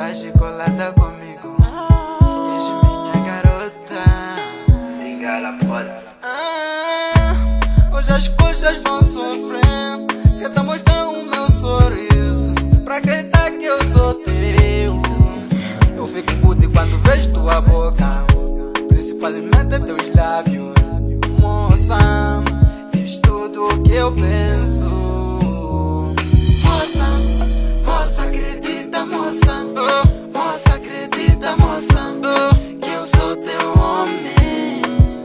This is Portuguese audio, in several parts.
Estás colada comigo, és minha garota. Ligala, foda. Hoje as coxas vão sofrer. Quero mostrar o meu sorriso pra acreditar que eu sou teu. Eu fico puto quando vejo tua boca, principalmente teus lábios. Moça, és tudo o que eu penso. Moça, moça, acredita, moça. Moça, acredita, moça, que eu sou teu homem.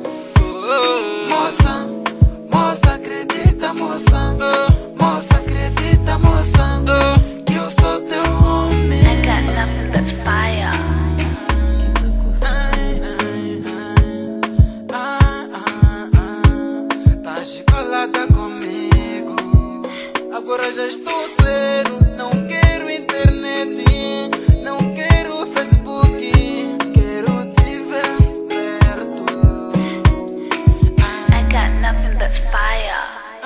Moça, moça, acredita, moça. Moça, acredita, moça, que eu sou teu homem. I got nothing but fire. Tá colada comigo. Agora já estou sério. Não quero internet, não quero Facebook. Quero te ver perto. I got nothing but fire.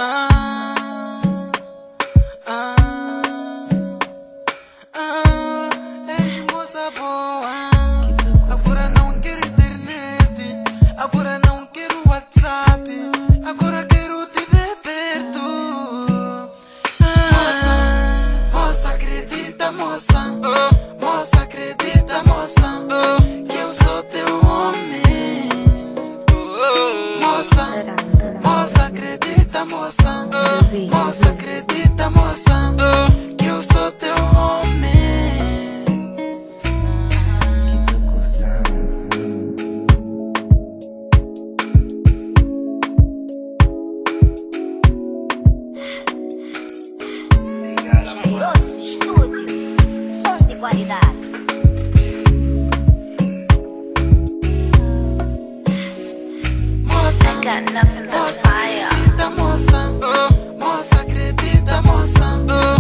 És moça boa. Agora não quero internet, agora não quero WhatsApp, agora quero te ver perto. Moça, acredita, moça. Moça, acredita, moça, que eu sou teu homem. Moça, moça, acredita, moça. Moça, acredita, moça, que eu sou teu homem. Cheiroso Estúdio, som de qualidade. Moça, I got nothing but moça, fire. acredita, moça. Moça, acredita, moça,